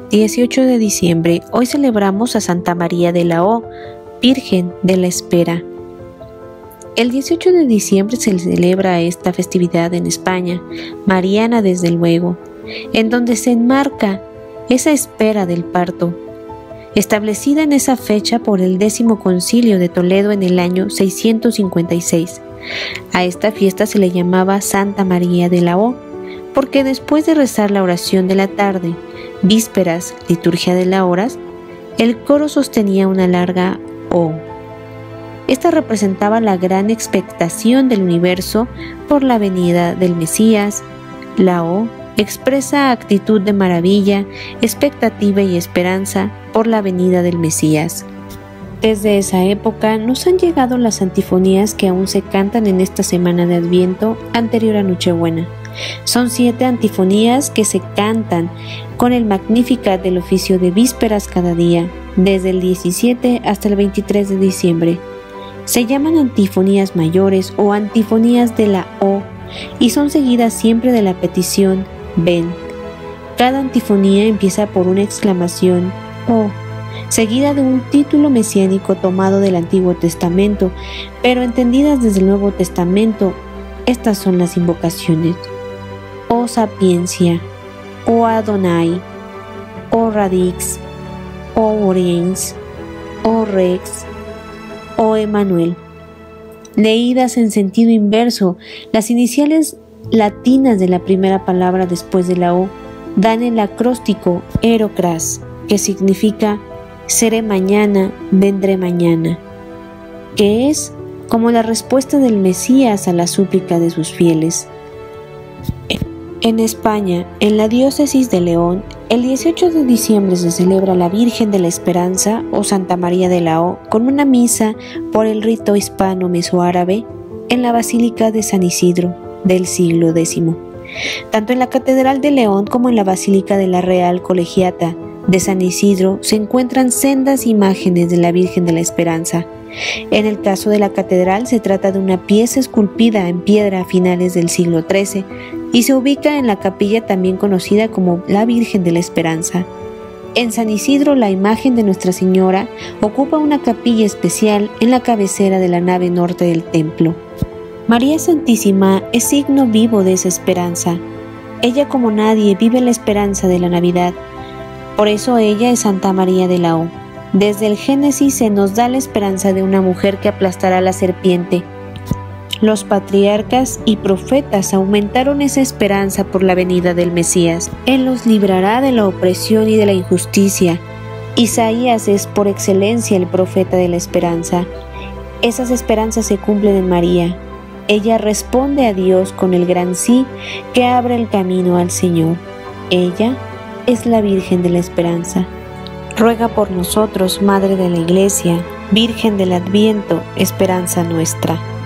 18 de diciembre. Hoy celebramos a Santa María de la O, Virgen de la Espera. El 18 de diciembre se celebra esta festividad en España, mariana desde luego, en donde se enmarca esa espera del parto, establecida en esa fecha por el 10º Concilio de Toledo en el año 656. A esta fiesta se le llamaba Santa María de la O, porque después de rezar la oración de la tarde, vísperas, liturgia de las horas, el coro sostenía una larga O. Esta representaba la gran expectación del universo por la venida del Mesías. La O expresa actitud de maravilla, expectativa y esperanza por la venida del Mesías. Desde esa época nos han llegado las antifonías que aún se cantan en esta semana de Adviento anterior a Nochebuena. Son 7 antifonías que se cantan con el Magnificat del oficio de vísperas cada día, desde el 17 hasta el 23 de diciembre. Se llaman antifonías mayores o antifonías de la O y son seguidas siempre de la petición Ven. Cada antifonía empieza por una exclamación O, seguida de un título mesiánico tomado del Antiguo Testamento, pero entendidas desde el Nuevo Testamento. Estas son las invocaciones: O sapiencia, O Adonai, O radix, O oriens, O rex, O Emmanuel. Leídas en sentido inverso, las iniciales latinas de la primera palabra después de la O dan el acróstico Erocras, que significa seré mañana, vendré mañana, que es como la respuesta del Mesías a la súplica de sus fieles. En España, en la diócesis de León, el 18 de diciembre se celebra la Virgen de la Esperanza o Santa María de la O con una misa por el rito hispano-mesoárabe en la Basílica de San Isidro del siglo X. Tanto en la Catedral de León como en la Basílica de la Real Colegiata de San Isidro se encuentran sendas imágenes de la Virgen de la Esperanza. En el caso de la catedral se trata de una pieza esculpida en piedra a finales del siglo XIII y se ubica en la capilla también conocida como la Virgen de la Esperanza. En San Isidro la imagen de Nuestra Señora ocupa una capilla especial en la cabecera de la nave norte del templo. María Santísima es signo vivo de esa esperanza. Ella como nadie vive la esperanza de la Navidad. Por eso ella es Santa María de la O. Desde el Génesis se nos da la esperanza de una mujer que aplastará a la serpiente. Los patriarcas y profetas aumentaron esa esperanza por la venida del Mesías. Él los librará de la opresión y de la injusticia. Isaías es por excelencia el profeta de la esperanza. Esas esperanzas se cumplen en María. Ella responde a Dios con el gran sí que abre el camino al Señor. Ella es la Virgen de la Esperanza. Ruega por nosotros, Madre de la Iglesia, Virgen del Adviento, esperanza nuestra.